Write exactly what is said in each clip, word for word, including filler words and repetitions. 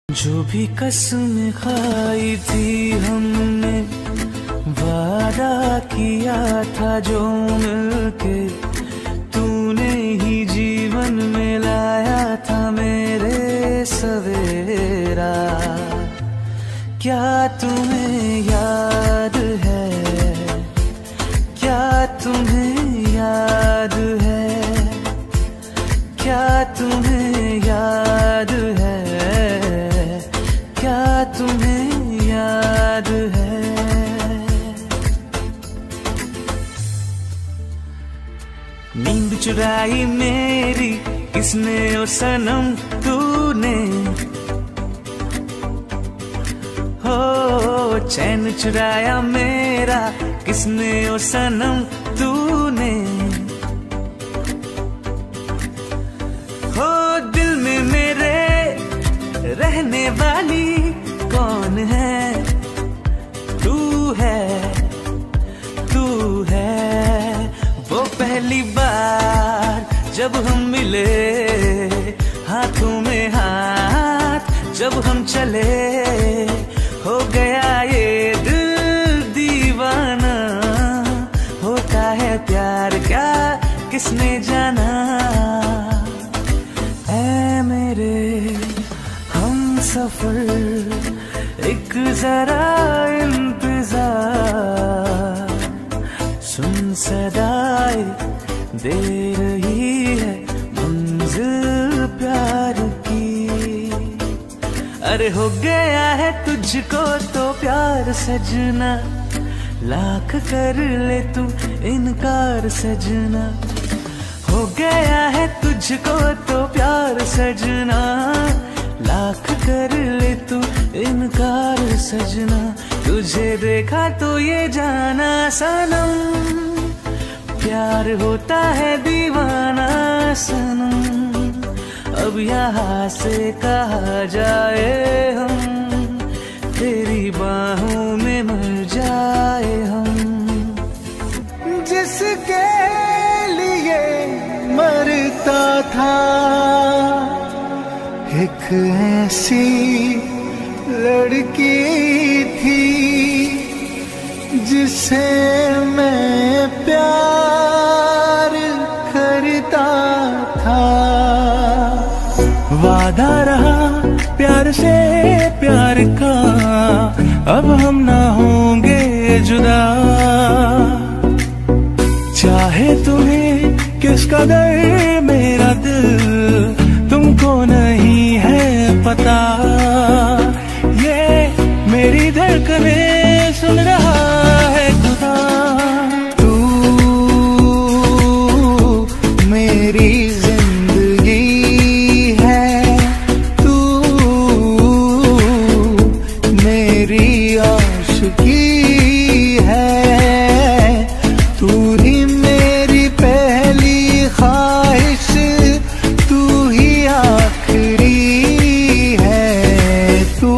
जो भी कसम खाई थी हमने, वादा किया था जो मिलके, तूने ही जीवन में लाया था मेरे सवेरा। क्या तुम्हें याद है, क्या तुम्हें याद है, क्या तुम्हें याद है, क्या तुम्हें याद है। नींद चुराई मेरी किसने ओ सनम तूने, हो चैन चुराया मेरा किसने ओ सनम तूने। हो दिल में मेरे रहने वाली कौन है, तू है, तू है। वो पहली बार जब हम मिले, हाथों में हाथ जब हम चले, हो गया ये दिल दीवाना। होता है प्यार क्या किसने जाना। ऐ मेरे हम सफर एक जरा इंतजार, सुन सदाए दे रही है मंजिल प्यार की। अरे हो गया है तुझको तो प्यार सजना, लाख कर ले तू इनकार सजना। हो गया है तुझको तो प्यार सजना, लाख कर ले तू इनकार सजना। तुझे देखा तो ये जाना सनम, प्यार होता है दीवाना सनम। अब यहाँ से कहा जाए हम, तेरी बाहों में मर जाए हम। जिसके लिए मरता था एक ऐसी लड़की थी, जिसे मैं प्यार करता था। वादा रहा प्यार से प्यार का, अब हम ना होंगे जुदा। चाहे तुम्हें किस कदर मेरा दिल, तुमको नहीं है पता। ये मेरी धड़कनें सुन रहा है खुदा। तू मेरी जिंदगी है, तू मेरी आशिकी है। तू ही मेरी पहली ख्वाहिश, तू ही आखिरी है। तू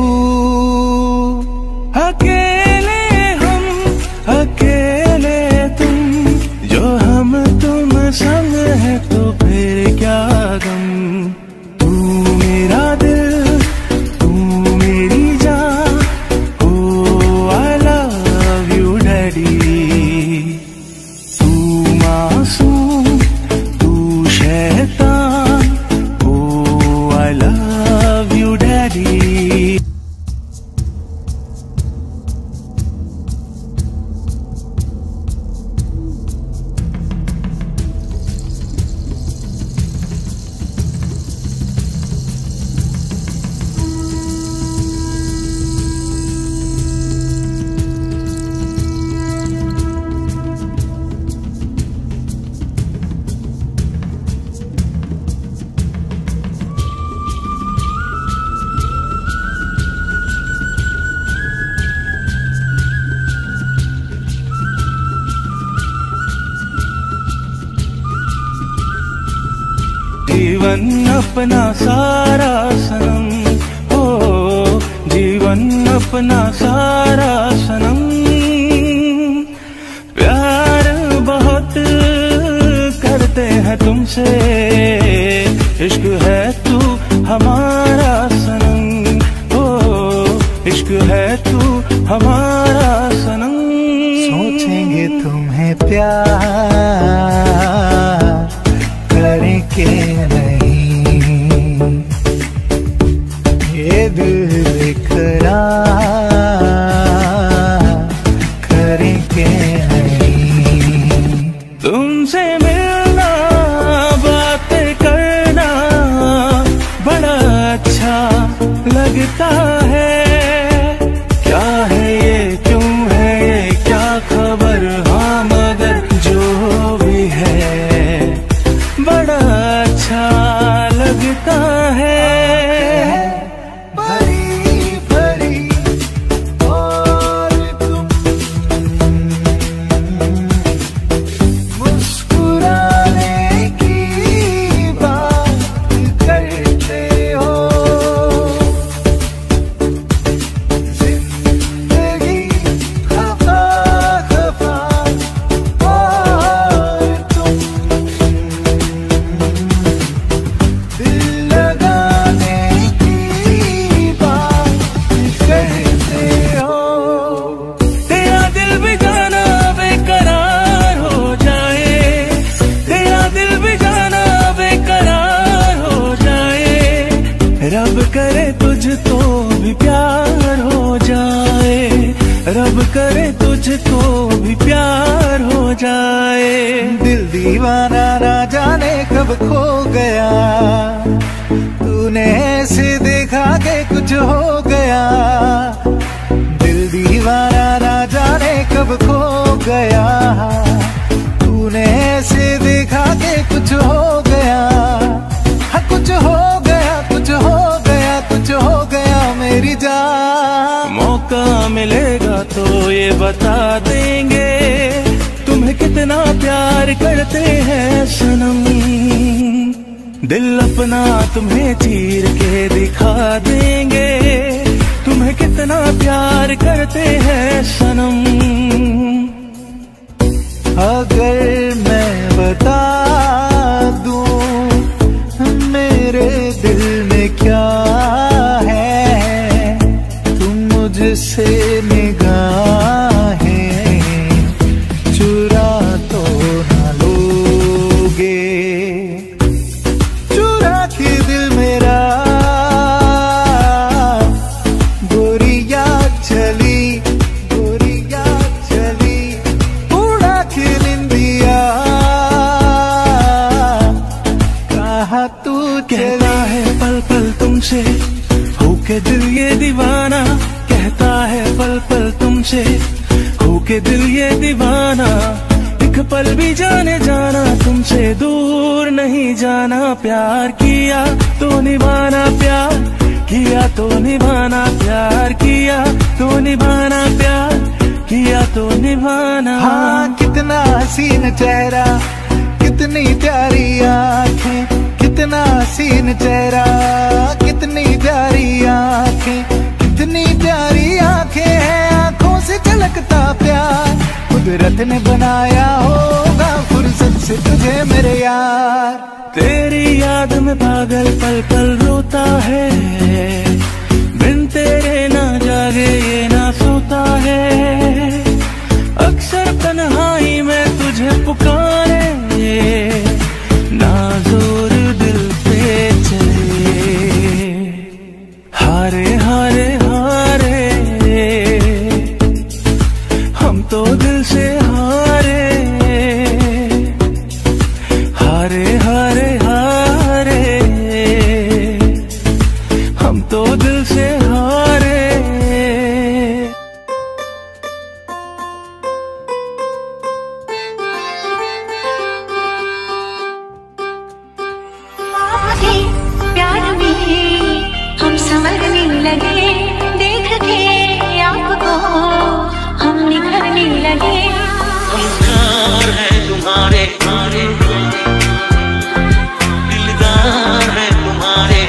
अकेले हम अकेले तुम, जो हम तुम संग है तो फिर क्या गम। तू मेरा दिल, तू मेरी जान, ओ आई लव यू डैडी। तू मासूम, तू शैतान, ओ आई लव यू डैडी। जीवन अपना सारा सनम, ओ जीवन अपना सारा सनम। प्यार बहुत करते हैं तुमसे, इश्क है तू हमारा सनम। इश्क है तू हमारा सनम। सोचेंगे तुम्हें प्यार करें के नहीं, ये दिल बेकरार करें के नहीं। तुमसे मिलना बातें करना बड़ा अच्छा लगता है। क्या है ये, क्यों है ये, क्या खबर, हाँ मगर जो भी है बड़ा अच्छा लगता है। भरी भरी और तुम मुस्कुराने की बात करते हो। जिंदगी खफा खफा और तुम दिल लगाने की बात करते हो। तेरा दिल भी जाना बेकरार हो जाए, तेरा दिल भी जाना बेकरार हो जाए। रब करे तुझ तो भी प्यार हो जाए, रब करे तुझ तो भी प्यार हो जाए। दिल दीवाना ना जाने कब खो गया, तूने ऐसे देखा के कुछ हो गया। दिल दीवाना ना जाने कब खो गया, तूने ऐसे देखा के कुछ हो गया। हाँ कुछ हो गया, कुछ हो गया, कुछ हो गया मेरी जान। मौका मिलेगा तो ये बता देंगे तुम्हें कितना प्यार करते हैं सनम। दिल अपना तुम्हें चीर के दिखा देंगे तुम्हें कितना प्यार करते हैं सनम। अगर मैं बता दूं मेरे दिल में क्या है, तुम मुझसे निगाहें चुरा तो ना लोगे। चुरा के दिल मेरा गोरिया चली, गोरिया चली उड़ा के निंदिया। कहा तू कहता है पल पल तुमसे होके दिल ये दीवाना, कहता है पल पल तुमसे होके दिल ये दीवाना। एक पल भी जाने जाना तुमसे दूर नहीं जाना। प्यार किया तो निभाना, प्यार किया तो निभाना, प्यार किया तो निभाना, प्यार किया तो निभाना। हाँ कितना हसीन चेहरा, कितनी प्यारी आँखें, कितना हसीन चेहरा, कितनी प्यारी आँखें, कितनी प्यारी आँखें हैं। आँखों से झलकता प्यार कुदरत ने बनाया होगा फुर्सत से तुझे मेरे यार। तेरी याद में पागल पल पल रोता है, बिन तेरे ना जागे ये ना सोता है। अक्सर तन्हाई में तुझे पुकारे, ना जोर दिल पे चले। हारे हारे हारे हम तो दिल से हारे, हारे हारे हारे हम तो दिल से हारे। प्यार में हम संवरने लगे, देख के आपको हम निखरने लगे। हम प्यार है तुम्हारे, दिलदार है तुम्हारे,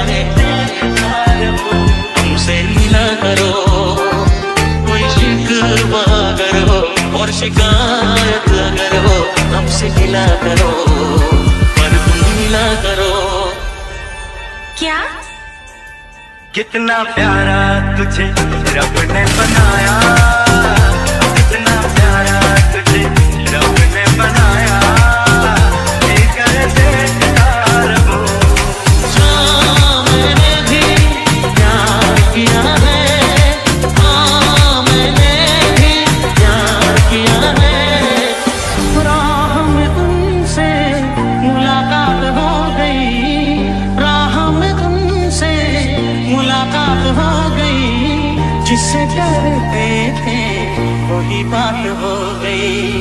हमसे मिला करो कोई शिकवा अगर हो और शिकायत अगर हो, हमसे मिला करो पर तुम मिला करो। क्या कितना प्यारा तुझे रब ने बनाया, कितना प्यारा तुझे रब ने बनाया, ये कर देखता रहो। हाँ मैंने भी प्यार किया है, हाँ मैंने भी प्यार किया है। राह में तुमसे मुलाकात हो गई, राह में तुमसे मुलाकात हो गई, जिससे डरते थे वही बात हो गई।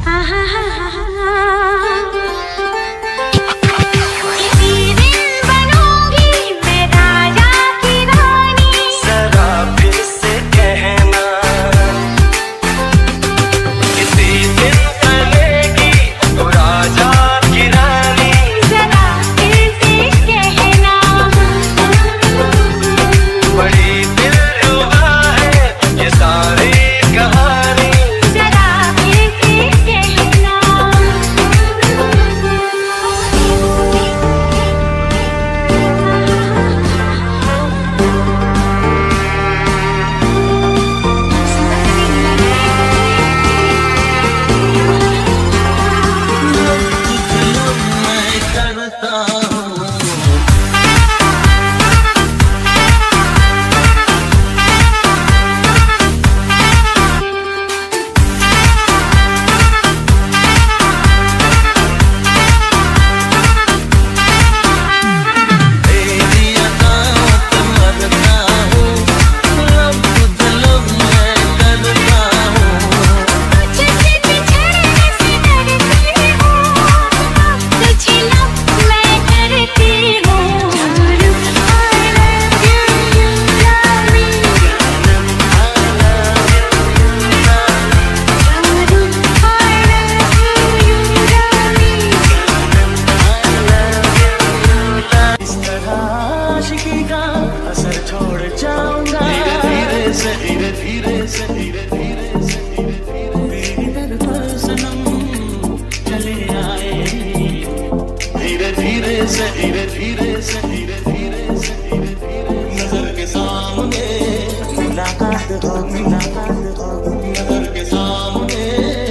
धीरे धीरे से धीरे धीरे से धीरे धीरे नजर के सामने मुलाकात हो, मुलाकात हो, नजर के सामने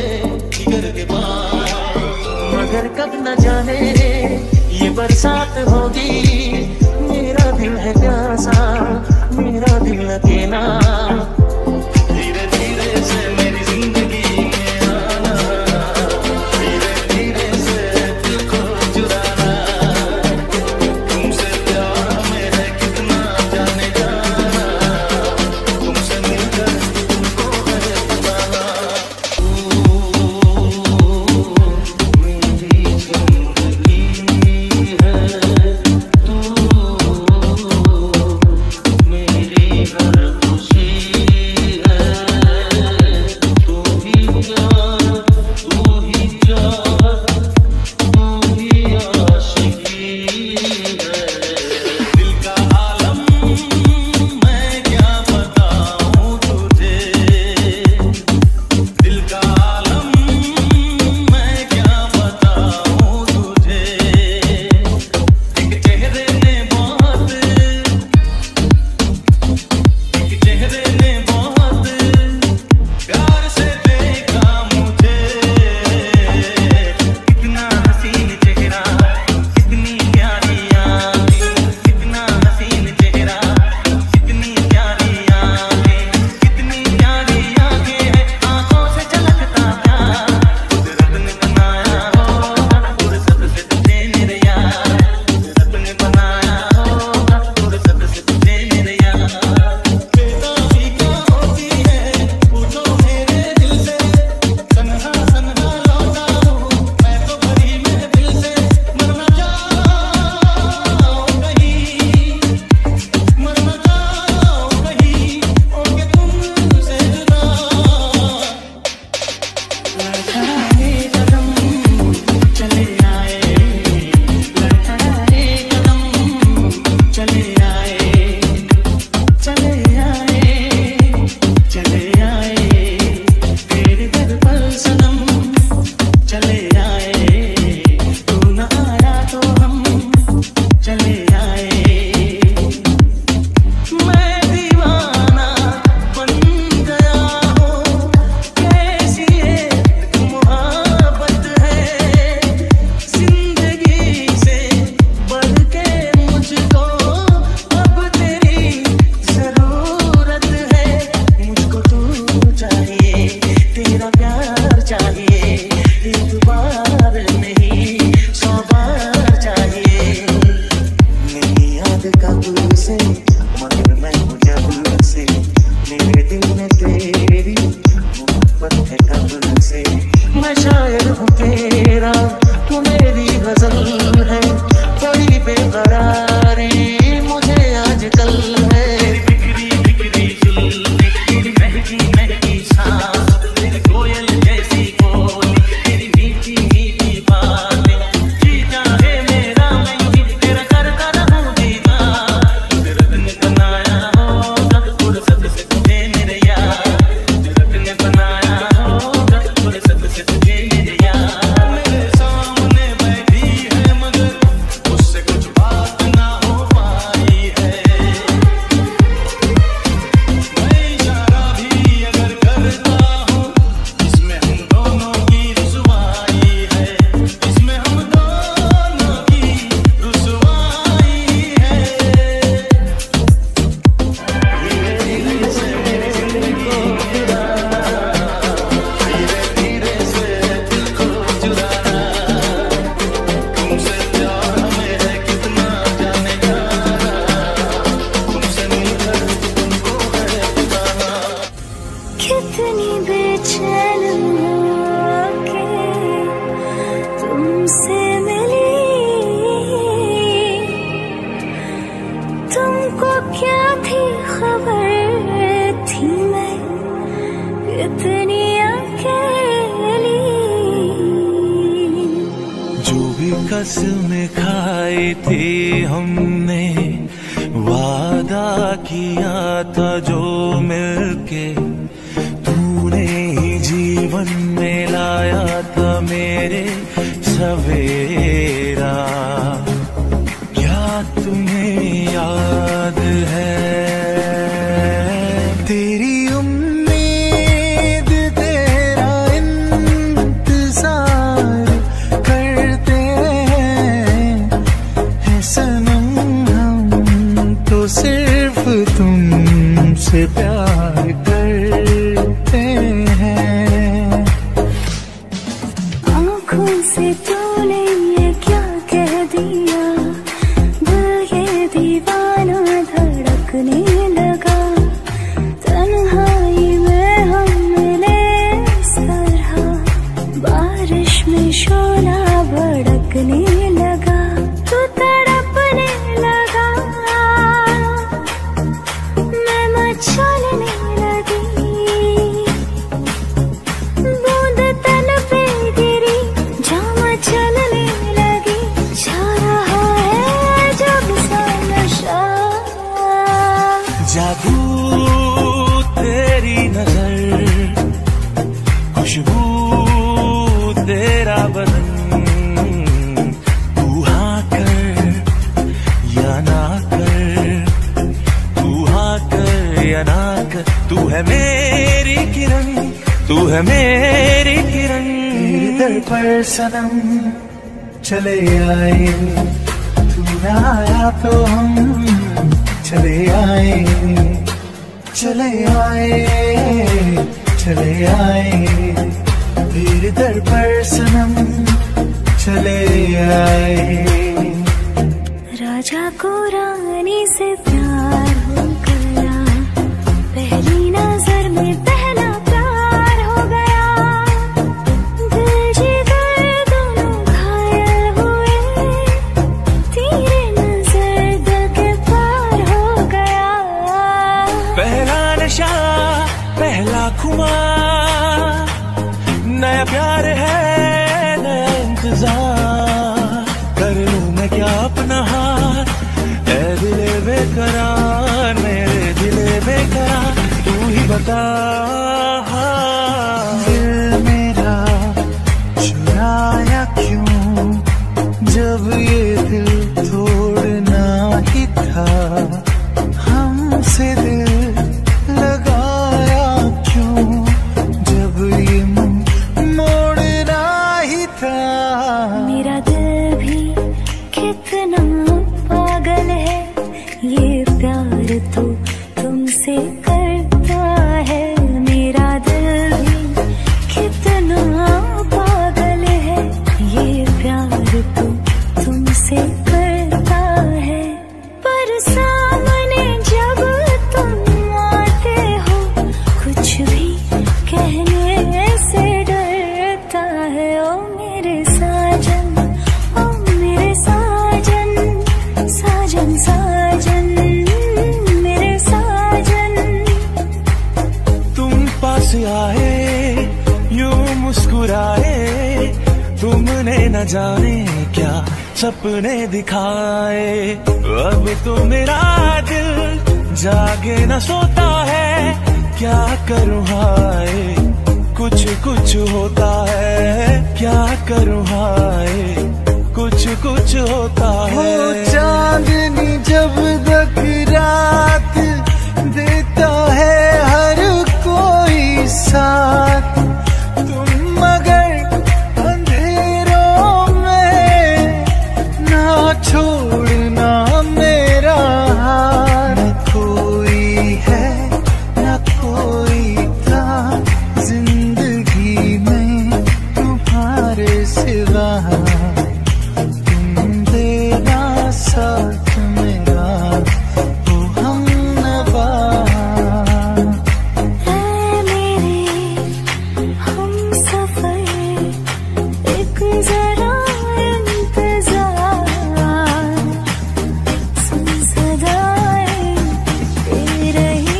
जिगर के पास। मगर कब न जाने ये बरसात होगी, मेरा दिल है प्यासा, मेरा दिल अकेला। धीरे धीरे से मेरी जिंदगी में आना, धीरे धीरे से दिल को चुराना, तुमसे प्यार में है कितना जाने जाना, तुमसे मिलकर तुमको है बताना। मेरी जिंदगी है कसम खाई थी हमने, वादा किया था जो मिलके, तूने ही जीवन में लाया था मेरे सवेरा। क्या तुम्हें याद है तेरी उम्मीद तेरा इंतजार करते हैं सनम, हम तो सिर्फ तुमसे प्यार करते हैं। आँखों से तूने ये क्या कह दिया, दिल ये दीवाना धड़कने लगा। तन्हाई में हम मिले इस तरह, बारिश में शोला भड़कने लगा। तू तड़पने लगा, मैं मचलने लगी, बूंद तन पे गिरी, जाम चलने लगी। छा रहा है जब सा नशा, जादू तेरी नजर, खुशबू तेरा बदन, तू हाँ कर या ना कर, तू हाँ कर या ना कर। तू है मेरी किरण, तू है मेरी किरण। तेरे दर पर सनम चले आए, तू ना आया तो हम चले आए, चले आए, चले आए। तेरे दर पर सनम चले आए। राजा को रानी से प्यार हो गया, पहली नजर में पहला प्यार हो गया। दिल जिगर दोनों घायल हुए, तेरे नजर दिल के पार हो गया। पहला नशा पहला खुमार, नया प्यार है नया इंतजार। कर लूं मैं क्या अपना हाथ, ऐ दिले बेकरार, मेरे दिले बेकरार, तू ही बता। दिल मेरा चुराया क्यों, जब ये दिल तोड़ना ही था। हमसे दिल लगाया क्यों, जब ये मोड़ना ही था। मेरा दिल भी कितना पागल है, ये प्यार तो तुमसे करता है। मेरा दिल भी कितना पागल है, ये प्यार तो तुमसे करता है। पर सामने जब तुम आते हो, कुछ भी कहने से डरता है। ओ मेरे साजन, ओ मेरे साजन, साजन साजन, मेरे साजन। तुम पास आए यूं मुस्कुराए, तुमने न जाने क्या सपने दिखाए। अब तो मेरा दिल जागे न सोता है, क्या करूँ हाय, कुछ कुछ होता है। क्या करूँ हाय, कुछ कुछ होता वो है। चांदनी जब तक रात देता है हर कोई साथ, तुम मगर अंधेरों में ना छोड़ना मेरा हाथ। न कोई है न कोई था जिंदगी में तुम्हारे सिवा, तुम देना साथ मेरा वो हम नवा। ऐ मेरे हम सफर, एक जरा इंतजार, सुन सदाएं दे रही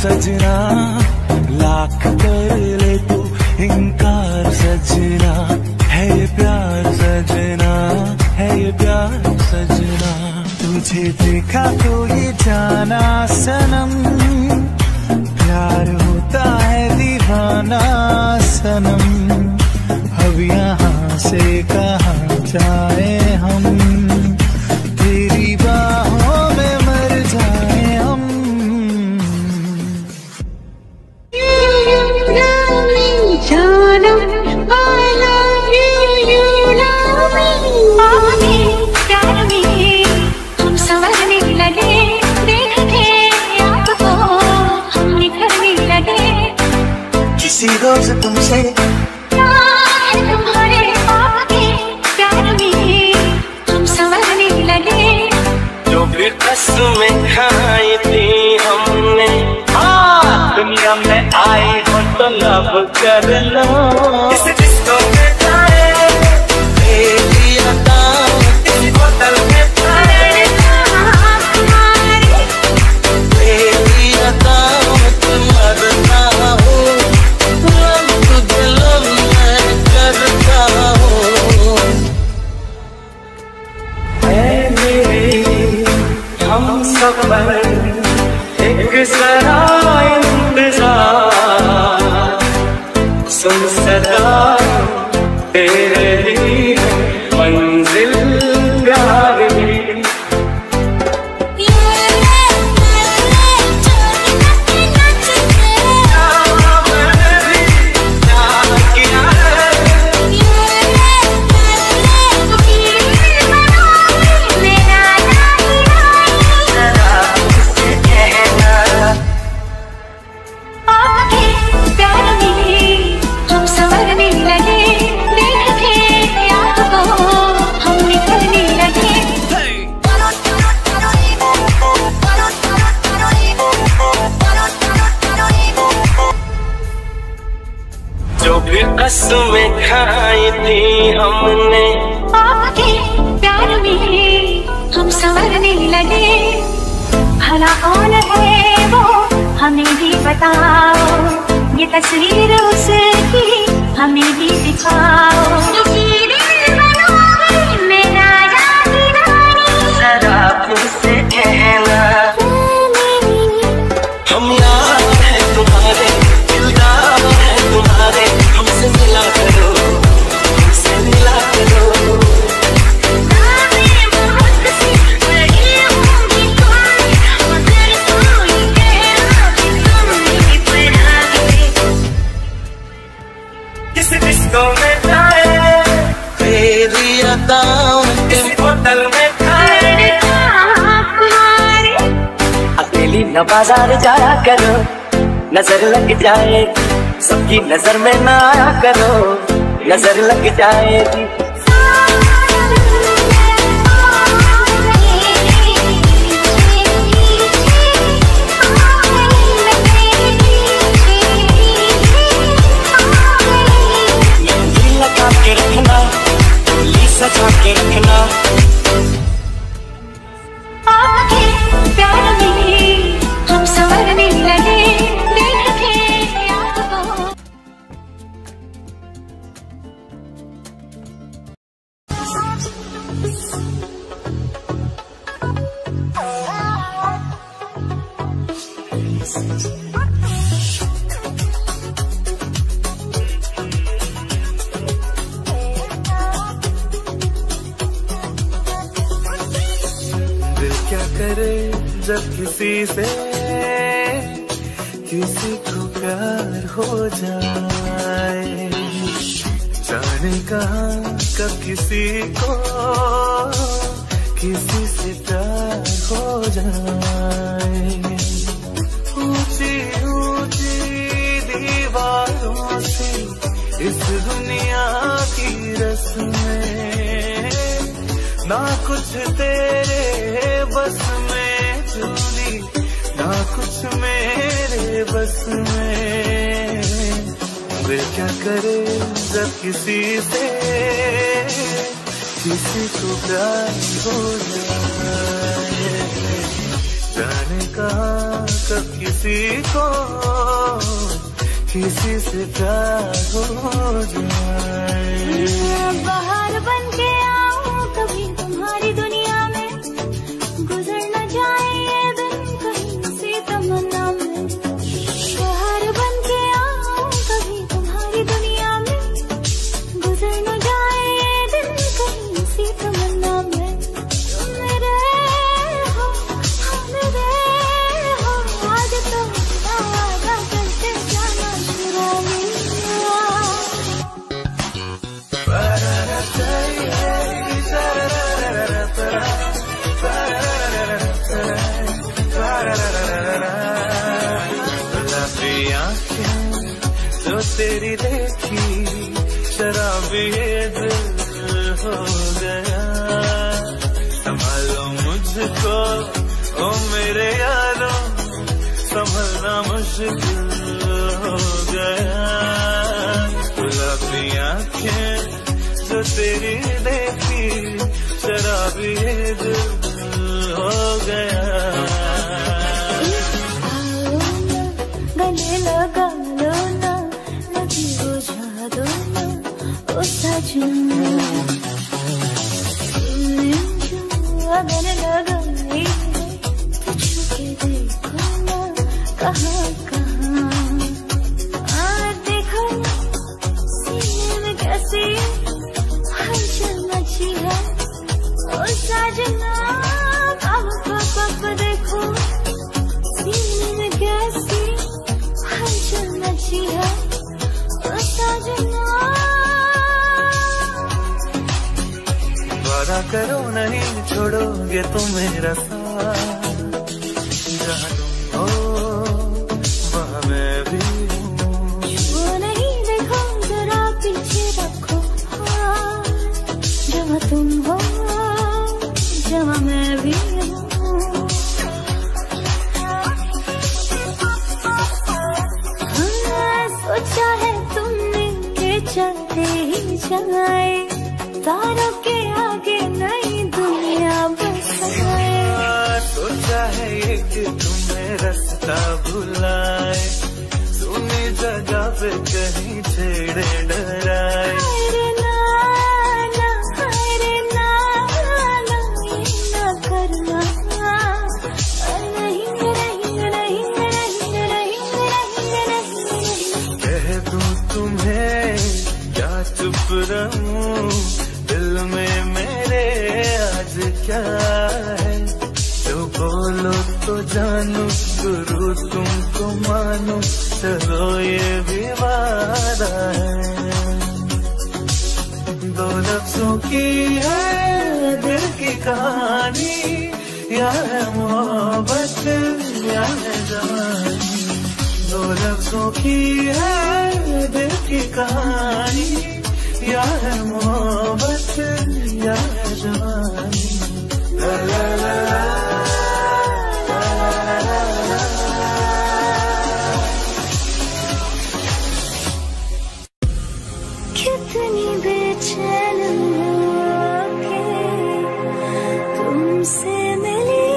सजना, लाख कर ले तू इनकार सजना, है ये प्यार सजना, है ये प्यार सजना। तुझे देखा तो ये जाना सनम, प्यार होता है दीवाना सनम। अब यहाँ से कहाँ जाए हम, तेरी बाहों में मर जाए हम। किसी रोज तुमसे तुम्हारे आगे प्यार में हम संवरने लगे। जो भी कसमें खाई थी हमने, हाँ दुनिया में आई हो तो लब कर लो। इस डिस्को में जाए तेरी अदाओं, इस बोतल में जाए तेरी अदाओं में तुम मरना हो, तुझे लब मैं करता हूँ। ऐ मेरी हम सफर एक जरा इंतजार, सुन सदा तेरे लिए मंजिल प्यार में। जो भी कसमें खाई थी हमने, आपके प्यार में हम संवरने लगे। भला कौन है वो हमें भी बताओ, ये तस्वीर उसकी हमें भी दिखाओ। मेरा जरा मुझसे कहना, हम यार हैं तुम्हारे, दिलदार हैं तुम्हारे, हमसे मिला करो, हमसे मिला करो। किसी डिस्को में जाए तेरी अदाओं, किसी होटल में खाए, अकेली न बाजार जाया करो, नजर लग जाए सबकी नजर में ना आया करो, नजर लग जाएगी। मेहंदी लगा के रखना, डोली सजा के रखना। आपके प्यार में हम संवरने लगे। दिल क्या करे जब किसी से किसी को प्यार हो जाए, जाने कहाँ कब किसी को किसी से प्यार हो जाए। ऊंची ऊंची दीवारों से इस दुनिया की रस्में, ना कुछ तेरे बस में चूली, ना कुछ मेरे बस में। वे क्या करे जब किसी से किसी को प्यार हो जाए, जाने कहाँ कब किसी को किसी से प्यार हो जाए। बाहर बन के आऊं कभी तुम्हारी दुनिया में, गुजर न जाए ये दिन कहीं सी तमन्ना में। बाहर बन के आऊं कभी तुम्हारी दुनिया में, गुजर न जाए ये दिन कहीं सी तमन्ना में। तुम मेरे हो, हाँ मेरे हो, आज तो वादा करके जाना चुरा लिया। जो तेरी देखी शराबी ये दिल हो गया। संभालो मुझको ओ मेरे यारों, संभलना मुश्किल हो गया। गुलाबी आँखें जो तेरी देखी शराबी ये दिल हो गया। गले लगा लो ना, लगी बुझा दो ना ओ सजना। अगर लगाई तो छुके देखो ना कहाँ कहाँ। आ देखो ना सीने में कैसी हलचल मची है ओ सजना। अब पाप देखो सीने में कैसी हलचल मची है ओ सजना। वादा करो नहीं छोड़ोगे तुम मेरा साथ, जहाँ तुम हो वहाँ मैं भी हूँ। वो नहीं देखो जरा पीछे रखो हाथ, जहाँ तुम हो जहाँ मैं भी हूँ। हाँ, सोचा है तुमने के चलते ही चलाए, तारों के आगे नई दुनिया बसाए। सोचा है ये कि तुम्हें रास्ता भुलाए, सुनी जगह पे कहीं छेड़े डराए। अरे ना ना, अरे ना ना, ये ना करना। नहीं नहीं नहीं नहीं नहीं नहीं। कह दूं तुम्हें क्या चुप रहूं, दिल में मेरे आज क्या है। जो बोलो तो जानू, गुरु तुमको मानो, चलो ये भी वादा है। दो लफ्जों की है दिल की कहानी, या है मोहब्बत या है जवानी। दो लफ्जों की है दिल की कहानी, या है मोहब्बत या है जवानी। ला ला ला ला। कितनी बेचैन होके तुमसे मिली,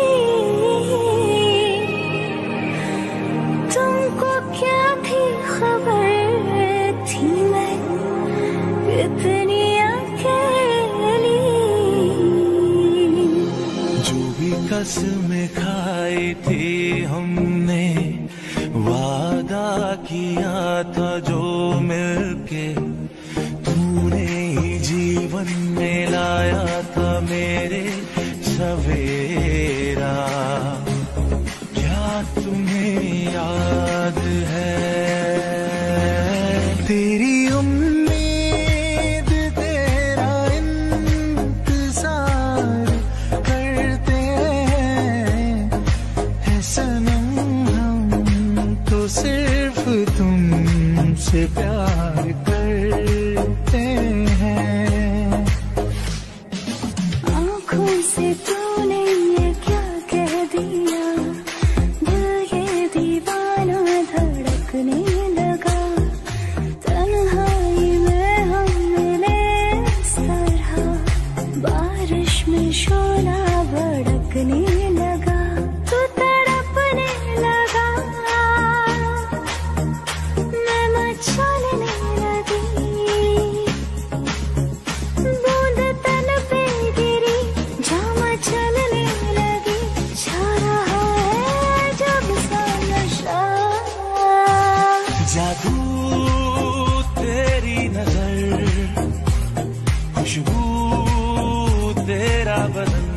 तुमको क्या थी खबर थी मैं कितनी अकेली। जो भी कसमें खाई थी हमने, वादा किया था जो मिलके, तूने ही जीवन में लाया था मेरे सवेरा। क्या तुम्हें याद है तेरी उम्मीद तेरा इंतजार करते हैं सनम, हम तो सिर्फ तुमसे प्यार करते हैं। आँखों से तूने ये क्या कह दिया, दिल ये दीवाना धड़कने लगा। तन्हाई में हम मिले इस तरह, बारिश में शोला भड़कने लगा। तू तड़पने लगा जादू तेरी नजर, खुशबू तेरा बदन,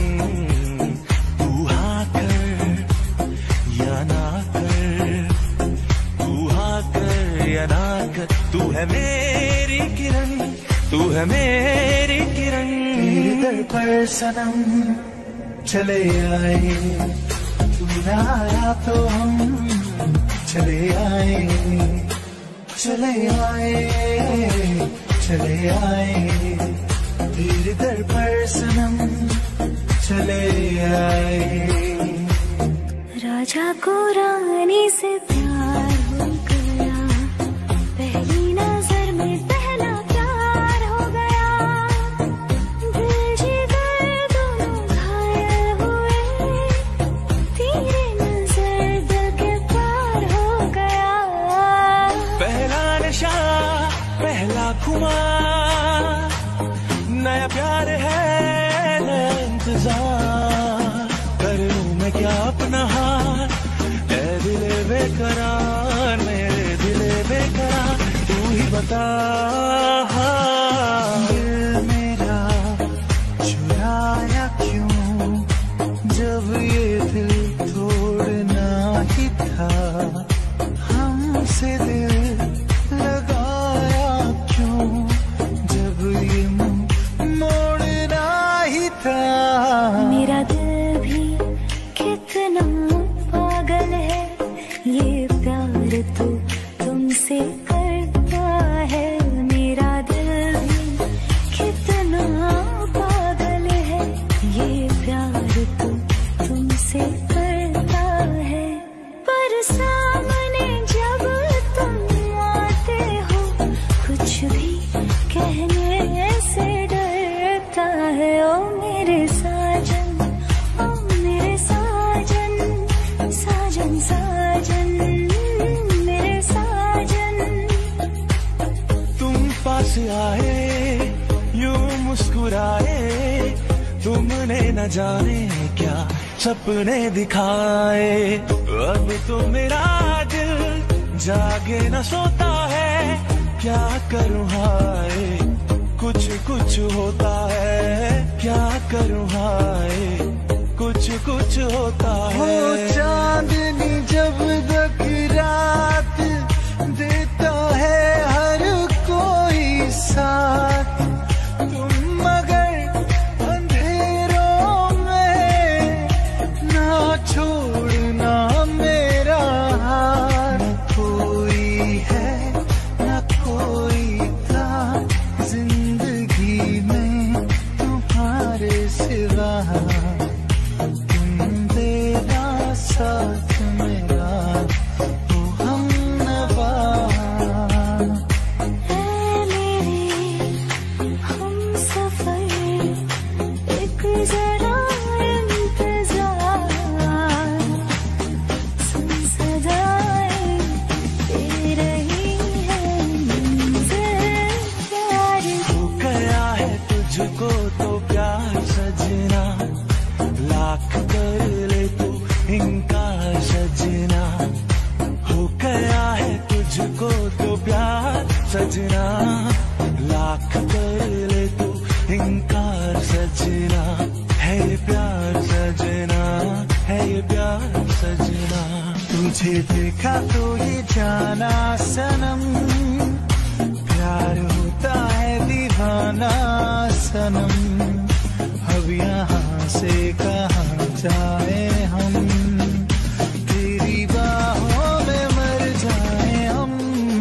तू हाँ कर या ना कर, तू हाँ कर या ना कर, तू है मेरी किरण, तू है मेरी किरण। तेरे दर पर सनम चले आए, तू ना आया तो हम चले आए, चले आए, चले आए, तेरे दर पर सनम चले आए। राजा को रानी से प्यार हो गया, पहली नजर में पहला प्यार हो गया, दिल जिगर दोनों घायल हुए, तेरे नजर दिल के पार हो गया। पहला नशा पहला खुमार, नया प्यार है नया इंतजार, करूं मैं क्या अपना हार, ऐ दिले बेकरार, मेरे दिले बेकरार, तू ही बता। दिल मेरा चुराया क्यों, जब ये दिल तोड़ना ही था, हमसे दिल लगाया क्यों, जब ये मुंह मोड़ना ही था। मेरा दिल भी कितना पागल है, ये प्यार तो तुमसे करता है, मेरा दिल भी कितना पागल है, ये प्यार तो तुमसे करता है, पर सामने जब तुम आते हो, कुछ भी कहने से डरता है। ओ मेरे साजन, ओ मेरे साजन, साजन साजन, मेरे साजन। तुम पास आए यूं मुस्कुराए, तुमने न जाने क्या सपने दिखाए, अब तो मेरा दिल जागे न सोता है, क्या करूं हाय, कुछ कुछ होता है, क्या करूं हाय, कुछ कुछ होता है। हो चांदनी जब तक रात देता है हर कोई साथ, तुम मगर अंधेरों में ना छोड़ना मेरा हाथ, न कोई है न कोई था जिंदगी में तुम्हारे सिवा, तुम देना साथ मेरा, तो हम नवा। ऐ मेरे हम सफर, एक जरा इंतजार, सुन सदाएं दे रही है मंज़िल प्यार। हो गया है तुझको तो प्यार सजना, लाख कर ले तू इनकार सजना, हो गया है तुझको तो प्यार सजना, लाख कर ले तू इनकार सजना, है ये प्यार सजना, है ये प्यार सजना। तुझे देखा तो ये जाना सनम, प्यार होता है दीवाना सनम, अब यहाँ से कहाँ जाए हम, तेरी बाहों में मर जाए हम।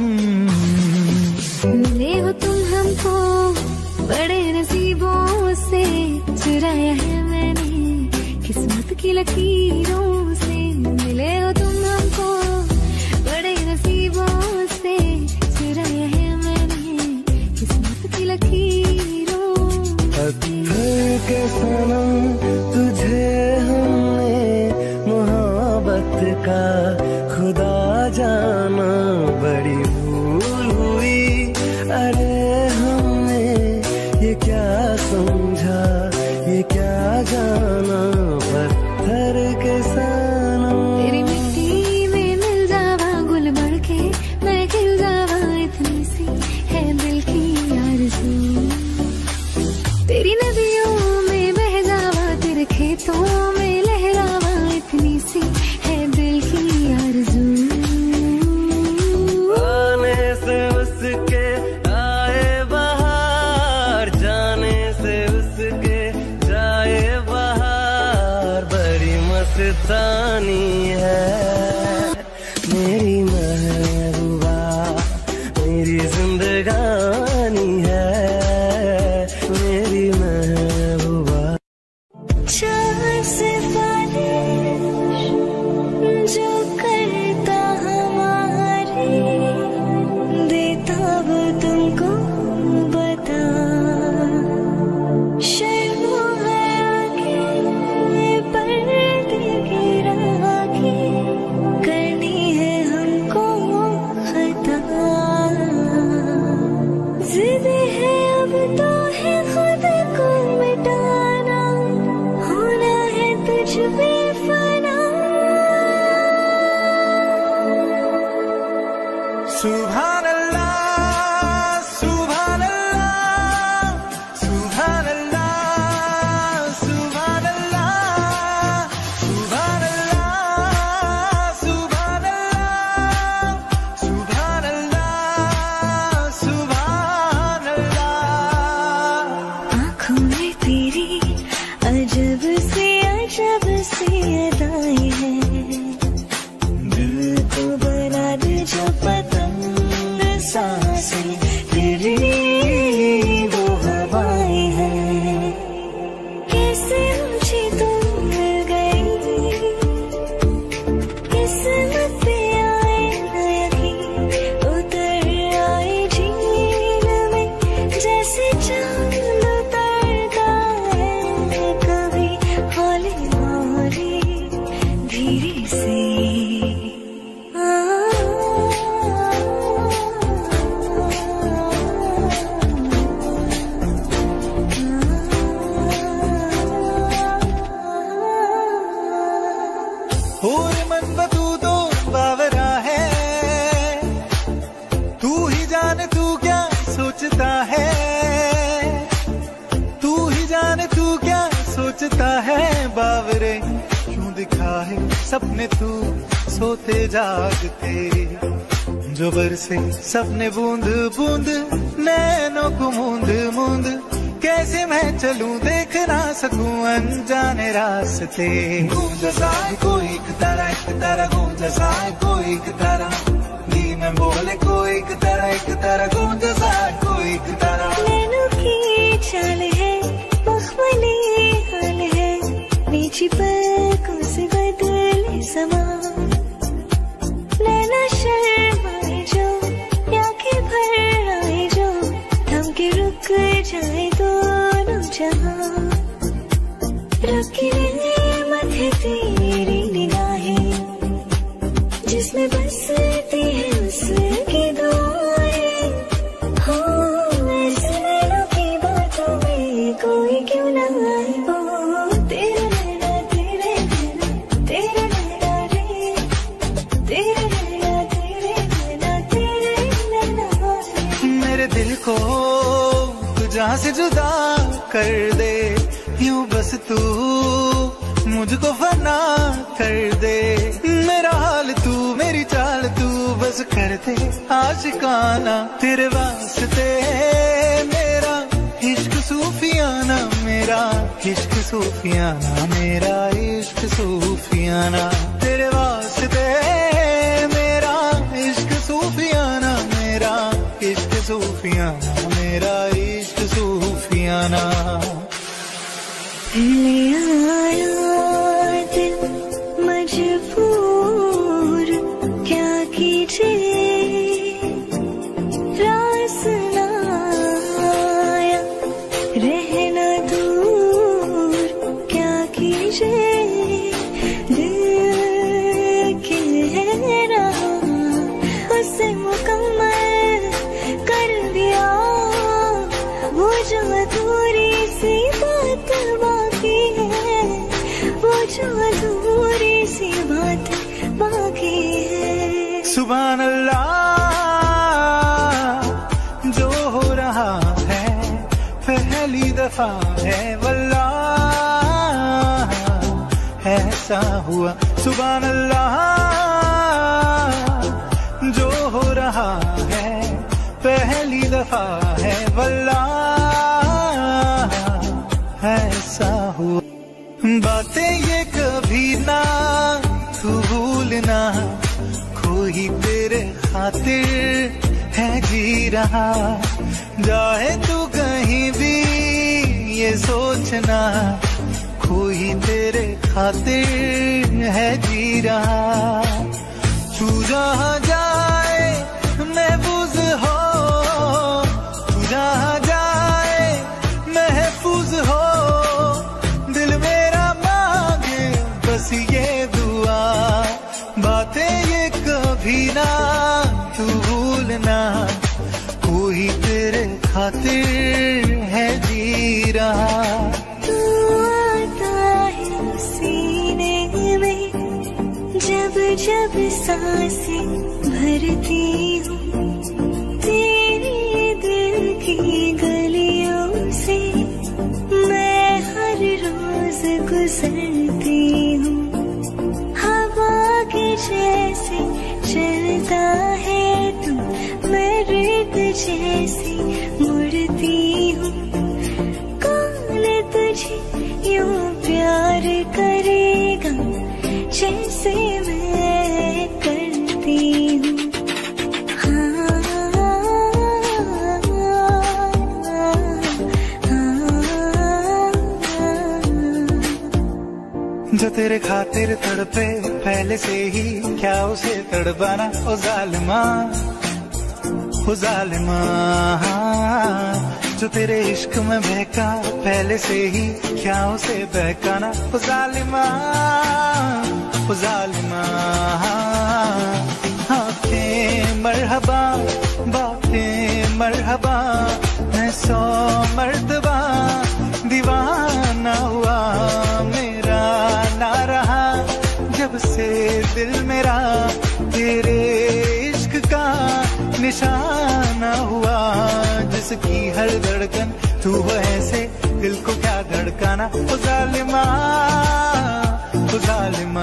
मिले हो तुम हमको बड़े नसीबों से, चुराया है मैंने किस्मत की लकीरों से, मिले हो तुम हमको बड़े नसीबों से, चुराया है मैंने किस्मत की लकीरों से। के सनम तुझे हमने मोहब्बत का खुदा जाना, बड़ी भूल हुई, अरे हमने ये क्या समझा, ये क्या जाना, पत्थर के सनम। तेरी मिट्टी में मिल जावा गुल बढ़ के, मैं सुभान अल्लाह, सुभान अल्लाह, सुभान अल्लाह, सुभान अल्लाह, सुभान अल्लाह, सुभान अल्लाह, सुभान अल्लाह, सुभान अल्लाह। आँखों में तेरी अजब सी अजब सी अदाएं हैं, दिल को बना दे जो पतंग सांसें तेरी वो हवाएं हैं। कैसे मुझे तुम मिल गई, किस्मत पे आए यकीन, उतर आए झील में जैसे चांद उतरता है कभी हौले हौले धीरे से। होर मन बतू तो बावरा है, तू ही जाने तू क्या सोचता है, तू ही जाने तू क्या सोचता है। बावरे क्यों दिखा है सपने तू सोते जागते, जो बरसे सपने बूंद बूंद नैनों को मूंद मूंद। कैसे मैं चलूं देख ना सकूं अनजाने रास्ते। गूंज सा कोई एक तारा एक तारा गूंज सा कोई एक तारा, दी में बोले कोई एक तारा एक तारा गूंज सा कोई एक तारा। नैनों की चाल है मखमली हाल है, नीची पलकों से बदले समा। नैना शर्माए जो आंखें भर आए जो, थम के रुक जाए दोनों जहां। रखी रहमत है तेरी निगाहें, जिसमें बसती है उसकी दुआएं। हो ऐसे नैनों की बातों में कोई क्यों ना आए। ओ तेरे नैना तेरे नैना तेरे नैना रे, तेरे नैना तेरे नैना तेरे नैना रे। मेरे दिल को तू जहाँ से जुदा कर दे, यूं बस तू मुझको फना कर दे। मेरा हाल तू मेरी चाल तू बस कर दे आशिकाना। तेरे वास्ते मेरा इश्क सूफियाना, मेरा इश्क सूफियाना, मेरा इश्क सूफियाना। तेरे वास्ते मेरा इश्क सूफियाना, मेरा इश्क सूफियाना, मेरा इश्क सूफियाना। ले आया दिल मजबूर क्या कीजिए, रास ना आया रहना दूर क्या कीजिए। दिल कह रहा उसे मुकम्मल कर दिया, वो जो अधूरी सी बात बाकी है, वो जो अधूरी सी बात बाकी है। सुभान अल्लाह, जो हो रहा है पहली दफा है वल्लाह ऐसा हुआ। सुभान अल्लाह, जो हो रहा है पहली दफा है वल्लाह ऐसा हुआ। बातें ये कभी ना तू भूलना, कोई तेरे खातिर है जी रहा। जाए तू कहीं भी ये सोचना, कोई तेरे खातिर है जी रहा। तू जहाँ जाए महफूज हो, तू जहाँ जाए महफूज हो। दिल मेरा मांगे बस ये दुआ, बातें ये कभी ना तू भूलना, कोई तेरे खातिर है जी रहा। तू आता है सीने में जब जब सांसें भरती हूँ, गलियों से मैं हर रोज गुजरती हूँ, हवा के जैसे चलता है तू, मैं रेत जैसी मुड़ती हूँ। कौन तुझे यूं प्यार करेगा जैसे मैं करती हूँ। जो तेरे खातिर तड़पे पहले से ही, क्या उसे तड़पाना ओ जालिमा, ओ जालिमा। जो तेरे इश्क में बहका पहले से ही, क्या उसे बहकाना ओ जालिमा, ओ जालिमा। आँखें मरहबा, बातें मरहबा, मैं सौ मर्तबा दीवाना हुआ, मेरा ना रहा जब से दिल मेरा तेरे इश्क का निशाना हुआ। जिसकी हर धड़कन तू हो ऐसे, दिल को क्या धड़काना ओ जालिमा, ओ जालिमा।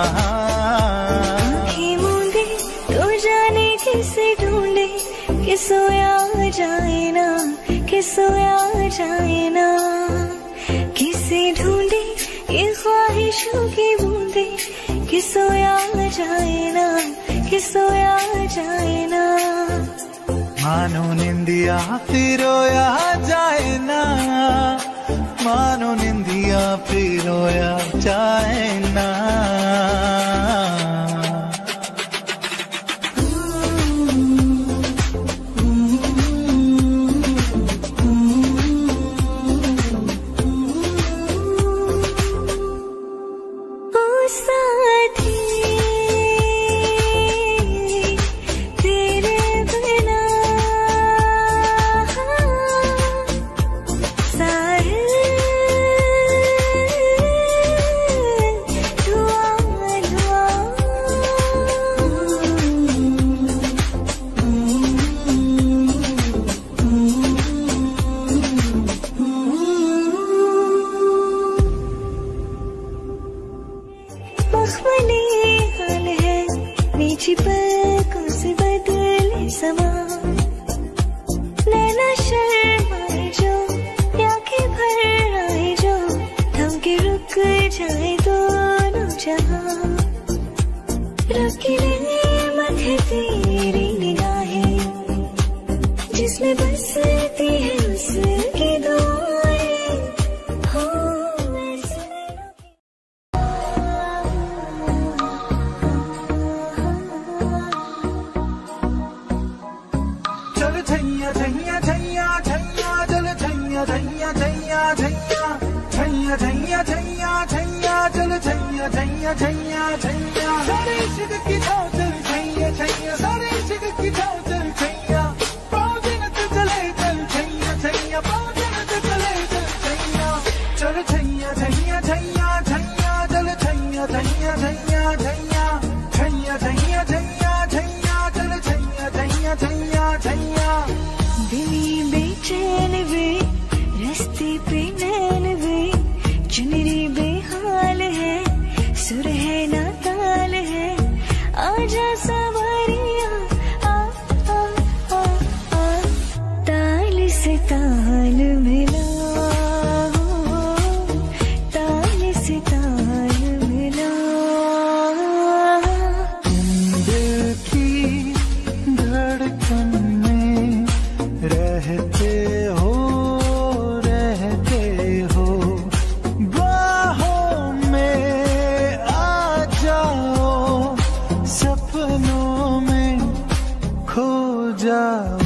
आँखें मूंदे तो जाने किसे ढूंढे, कि सोया जाए ना, कि सोया जाए ना। किसे ढूंढे ये ख्वाहिशों की बूंदे, कि सोया जाए ना, कि सोया जाए ना। मानो निंदिया फिर रोया जाए ना, मानो निंदिया फिर रोया जाए ना। पलकों से बदले समा, नैना शर्माए जो, आंखें भर आए जो, थम के रुक जाए दोनों जहां। रखी नेमत है तेरी निगाहें, जिसमें बसती है उसकी दुआएं। हो छैया छैया छैया छैया चल छैया छैया छैया छैया छैया छैया छैया छैया चल छैया छैया छैया छैया। सारे इश्क की छाव चल छैया छैया, सारे इश्क की छाव चल छैया। पाँव दिन तो चले चल छैया छैया, पाँव दिन तो चले चल छैया। चल छैया छैया छैया छैया चल छैया छैया छैया छैया छैया छैया छैया छैया चल छैया छैया छैया छैया। दिली बेचैन वे, रास्ते पे नैन वे, चुनरी बेहाल है, सुर है ना ताल है। आजा सवारिया आ आ आ आ, ताल से ताल मिला, ताल से ताल मिला। दिल की धड़कन में रहते हो, रहते हो, बाहों में आ जाओ, सपनों में खो जाओ।